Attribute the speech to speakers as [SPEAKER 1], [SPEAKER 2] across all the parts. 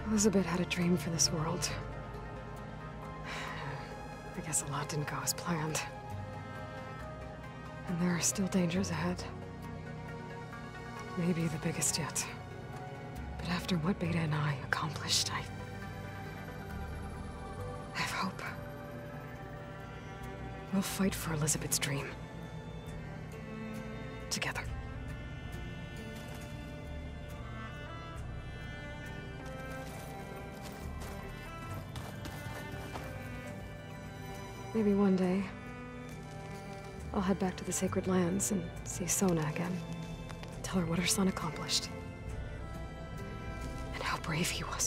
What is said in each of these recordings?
[SPEAKER 1] Elizabeth had a dream for this world. I guess a lot didn't go as planned. And there are still dangers ahead. Maybe the biggest yet. But after what Beta and I accomplished, I have hope. We'll fight for Elizabeth's dream. Together. Maybe one day, I'll head back to the Sacred Lands and see Sona again. Tell her what her son accomplished. And how brave he was.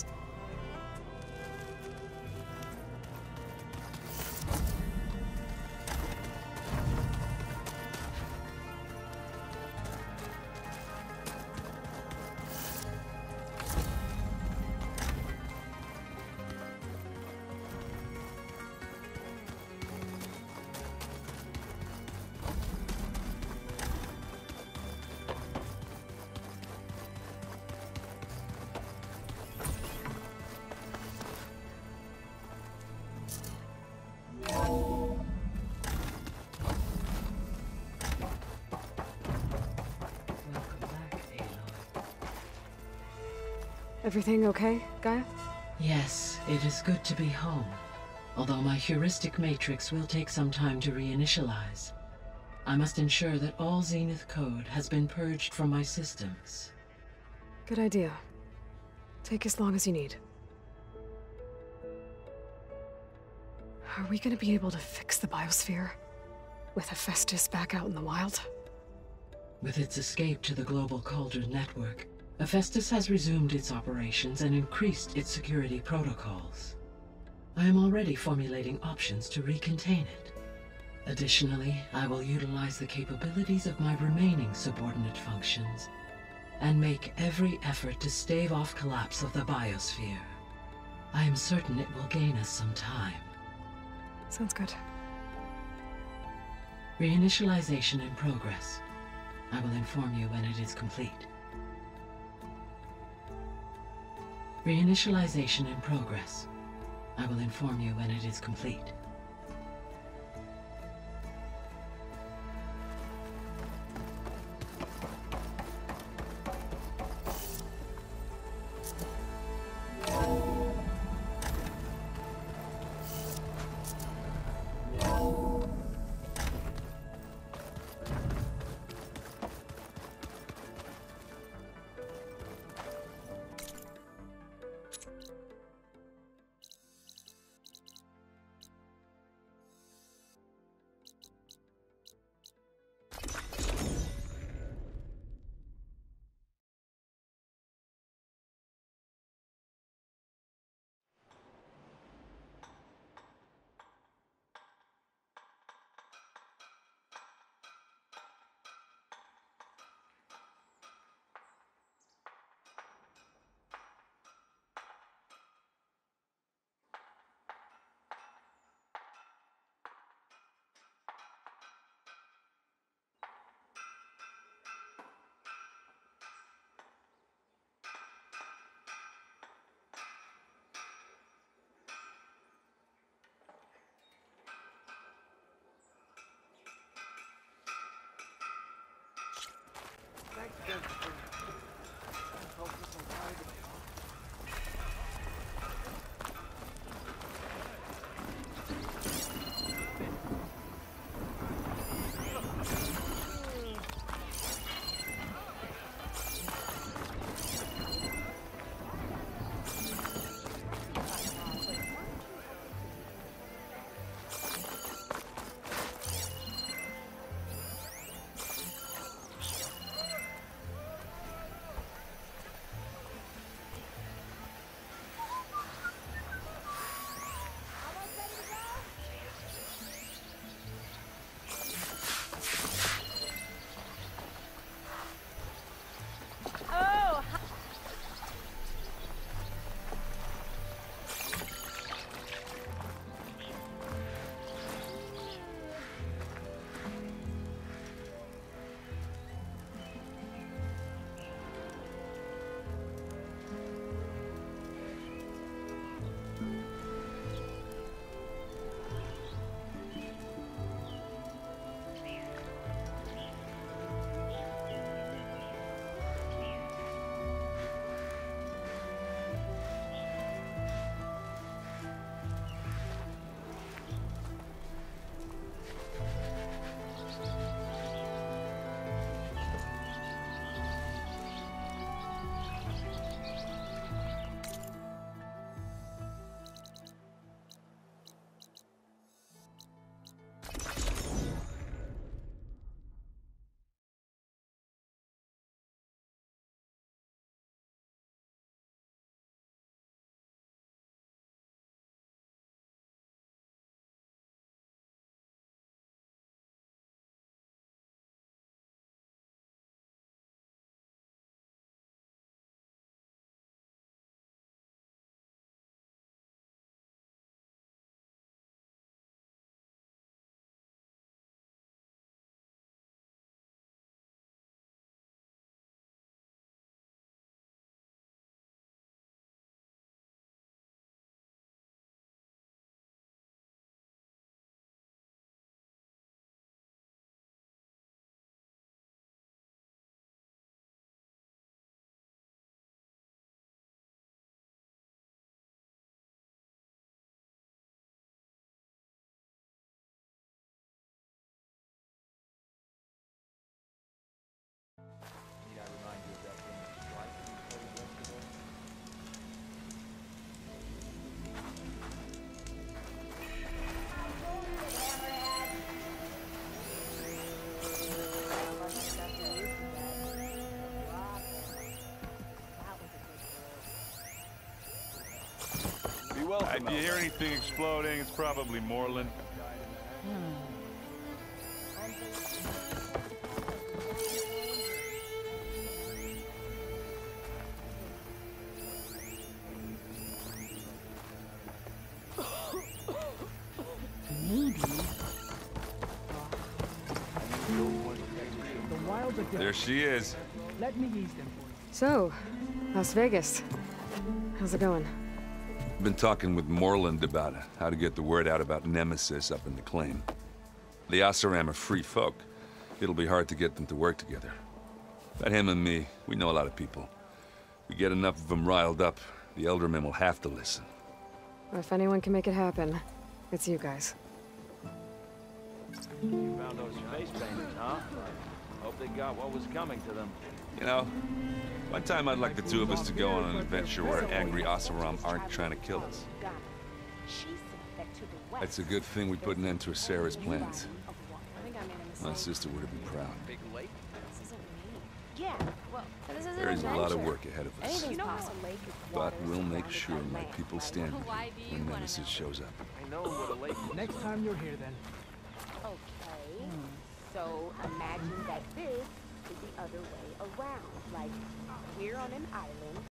[SPEAKER 1] Everything okay, Gaia?
[SPEAKER 2] Yes, it is good to be home. Although my heuristic matrix will take some time to reinitialize. I must ensure that all Zenith code has been purged from my systems.
[SPEAKER 1] Good idea. Take as long as you need. Are we gonna be able to fix the biosphere? With Hephaestus back out in the wild?
[SPEAKER 2] With its escape to the global Cauldron network, Hephaestus has resumed its operations and increased its security protocols. I am already formulating options to recontain it. Additionally, I will utilize the capabilities of my remaining subordinate functions and make every effort to stave off collapse of the biosphere. I am certain it will gain us some time.
[SPEAKER 1] Sounds good.
[SPEAKER 2] Reinitialization in progress. I will inform you when it is complete. Reinitialization in progress. I will inform you when it is complete.
[SPEAKER 3] You're welcome.
[SPEAKER 4] Do you hear anything exploding? It's probably Moreland. There she is.
[SPEAKER 5] Let me ease them for you.
[SPEAKER 1] So, Las Vegas. How's it going?
[SPEAKER 4] Been talking with Moreland about how to get the word out about Nemesis up in the claim. The Oseram are free folk. It'll be hard to get them to work together. But him and me, we know a lot of people. We get enough of them riled up, the Eldermen will have to listen.
[SPEAKER 1] If anyone can make it happen, it's you guys.
[SPEAKER 3] You found those face painters, huh? Hope they got what was coming to them.
[SPEAKER 4] You know, one time I'd like the two of us to go on an adventure where angry Oseram aren't trying to kill us. It's a good thing we put an end to Sarah's plans. My sister would have been proud. There is a lot of work ahead of us. But we'll make sure my people stand ready when Nemesis shows up.
[SPEAKER 3] I know what a lake is.
[SPEAKER 5] Next time you're here, then.
[SPEAKER 6] Okay, so imagine that this is the other way around. Like, we're on an island,